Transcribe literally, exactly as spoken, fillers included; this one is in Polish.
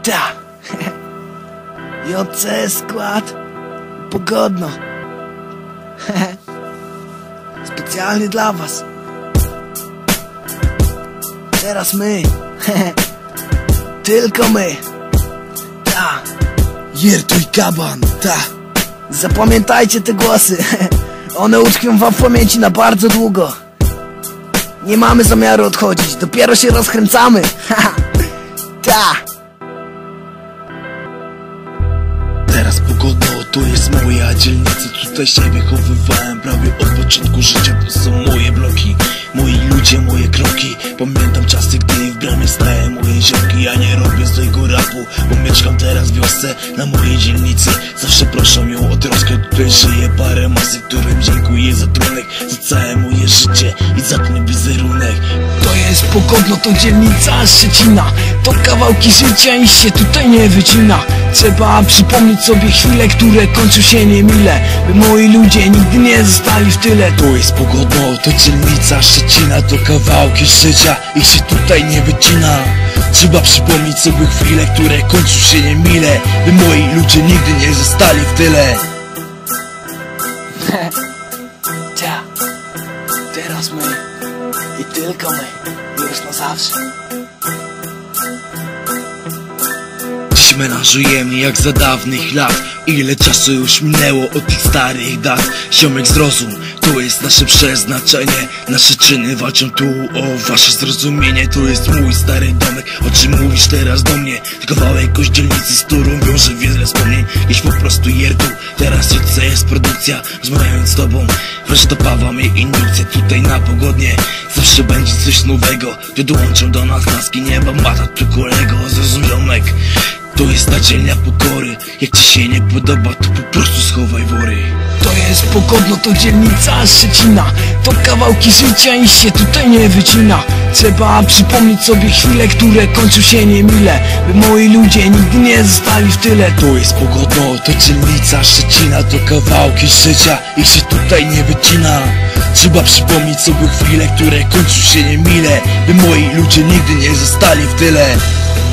Ta. J C skład. Pogodno. Specjalnie dla was. Teraz my. Tylko my. Ta. Jertuj kaban, ta. Zapamiętajcie te głosy. One utkwią wam w pamięci na bardzo długo. Nie mamy zamiaru odchodzić, dopiero się rozkręcamy. Ta. Teraz Pogodno, to jest moja dzielnica. Tutaj się wychowywałem prawie od początku życia. To są moje bloki, moi ludzie, moje kroki. Pamiętam czasy, gdy w bramie stałem moje ziomki. Ja nie robię złego rapu, bo mieszkam teraz w wiosce na mojej dzielnicy. Zawsze proszą ją o troskę. Tutaj żyje parę masy, którym dziękuję za trunek, za całe moje życie i za ten wizerunek. To jest Pogodno, to dzielnica Szczecina. To kawałki życia i się tutaj nie wycina. Trzeba przypomnieć sobie chwile, które kończą się niemile, by moi ludzie nigdy nie zostali w tyle. To jest Pogodno, to dzielnica Szczecina. To kawałki życia i się tutaj nie wycina. Trzeba przypomnieć sobie chwile, które kończą się niemile, by moi ludzie nigdy nie zostali w tyle. Ta. Teraz my i tylko my, już na zawsze. Dziś menażujemy jak za dawnych lat. Ile czasu już minęło od tych starych dat. Ziomek, zrozum, to jest nasze przeznaczenie. Nasze czyny walczą tu o wasze zrozumienie. To jest mój stary domek, o czym mówisz teraz do mnie. To kawałek z dzielnicy, z którą wiąże wiele wspomnień. Jeś po prostu Jertu, teraz J C jest produkcja. Rozmawiając z tobą, wreszcie dopawa mnie indukcja. Tutaj na Pogodnie zawsze będzie coś nowego. Gdy dołączą do nas laski nieba, mata tu kolego. Zrozum, ziomek, to jest ta dzielnia pokory. Jak ci się nie podoba, to po prostu schowaj wory. To jest Pogodno, to dzielnica Szczecina. To kawałki życia i się tutaj nie wycina. Trzeba przypomnieć sobie chwile, które kończą się niemile, by moi ludzie nigdy nie zostali w tyle. To jest Pogodno, to dzielnica Szczecina. To kawałki życia i się tutaj nie wycina. Trzeba przypomnieć sobie chwile, które kończą się niemile, by moi ludzie nigdy nie zostali w tyle.